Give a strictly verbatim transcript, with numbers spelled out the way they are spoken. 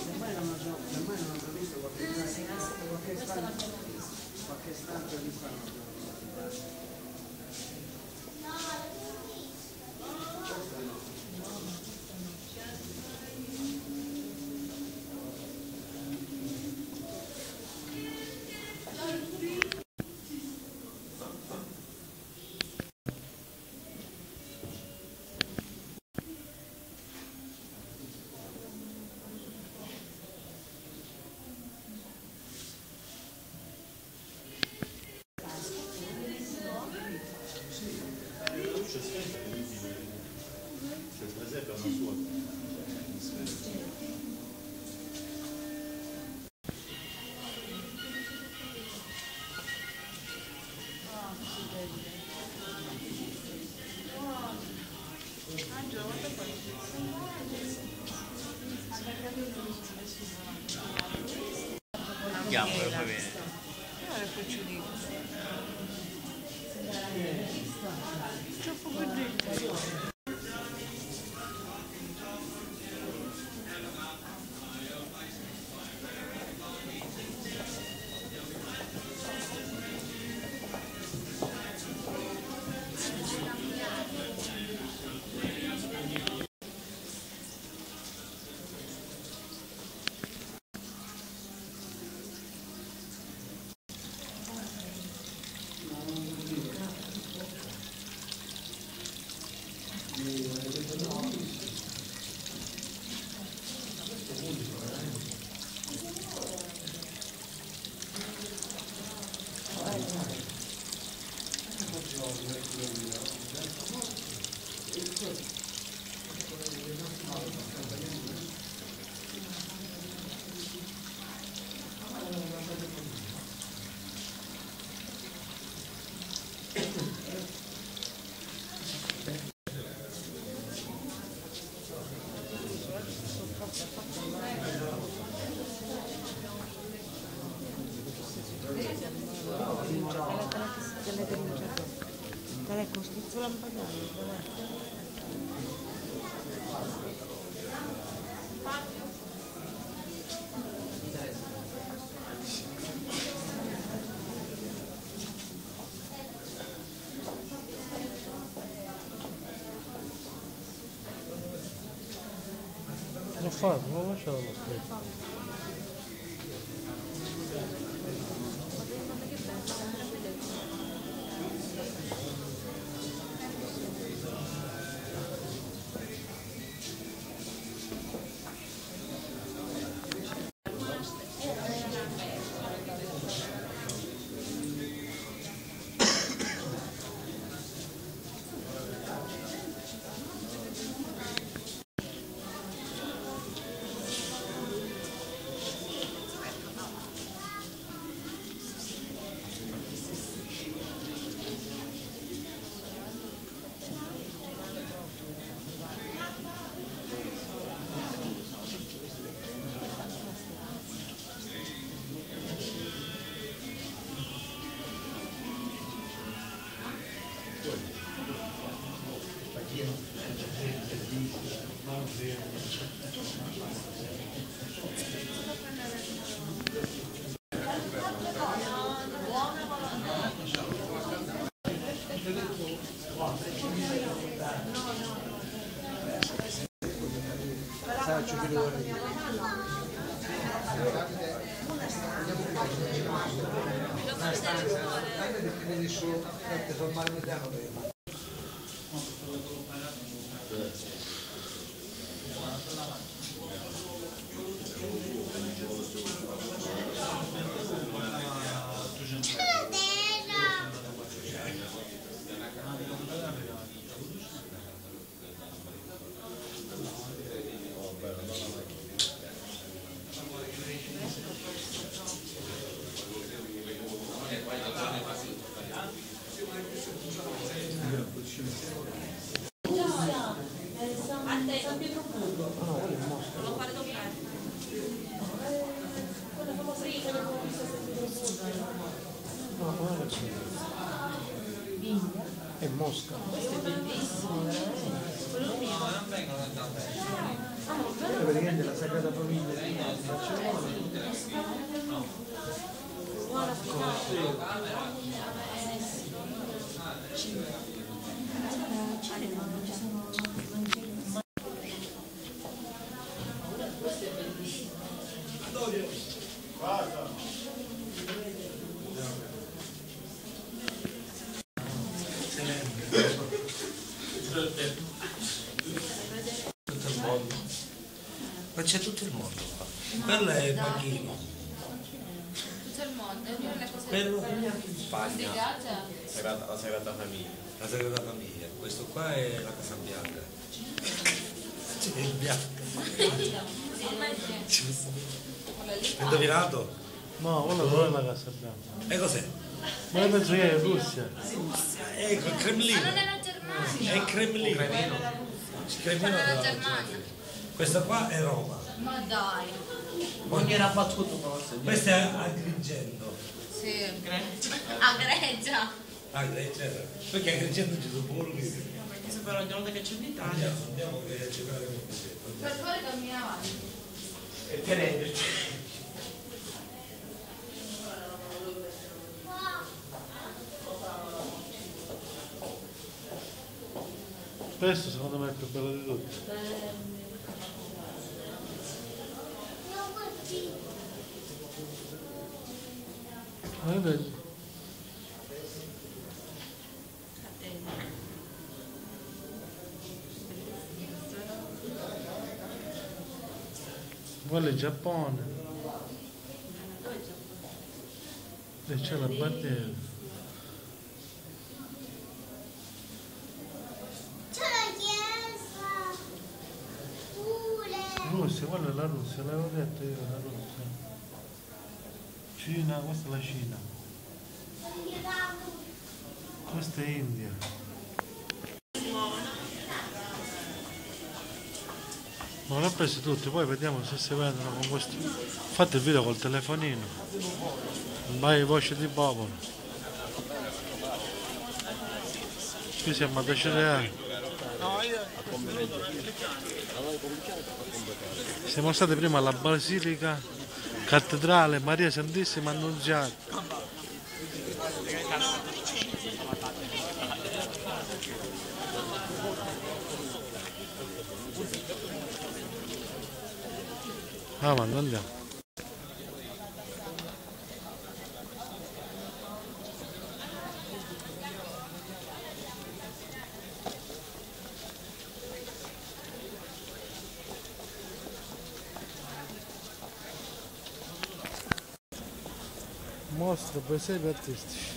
Semmai non ho semmai non ho visto qualche qualche istante qualche istante di qua non ho visto. Andiamo, poi bene. Guarda che ci dico. Troppo gordetta. Lo fa, non lasciamo stare. Faccio che lo è Mosca. Questo è bellissimo, veramente. Quello mio. Praticamente la Sagrada Famiglia. Tutto il mondo. Ma c'è tutto il mondo qua. Quello è il Pachino. Tutto il mondo, ognuno le cose Quello Spagna, legate. Sagrada- la Sagrada Famiglia. la Sagrada Famiglia. Questo qua è la Casa Bianca. C'è il bianco. Hai indovinato? No, quello non è la Casa Bianca. E cos'è? Ma io penso che è in Russia. Ecco, il Ma Cremlino. non è la Germania. È il Cremlino. Il Cremlino Quella è la della Germania. Questo qua è Roma. Ma dai. Non era battuto forse. Questo è Agrigento. Sì. A Gregia. Agrigento. Perché Agrigento ci sono pure lì. Questo però ogni volta che c'è in Italia. Andiamo, andiamo che ci faremo così. Per favore cammina avanti. E tenendoci. Questo secondo me è il più bello di tutti. Ma io vedo. Quello è il Giappone. E c'è la bandiera. Russia, quella è la Russia, l'avevo detto io, la Russia. Cina, questa è la Cina. Questa è India. Ma l'ho presi tutti, poi vediamo se si vedono con questo. Fate il video col telefonino. Vai voce di popolo. Qui siamo ad Acereale. Siamo stati prima alla Basilica Cattedrale Maria Santissima Annunziata. Ah, ma andiamo. Mostra presepi artistici.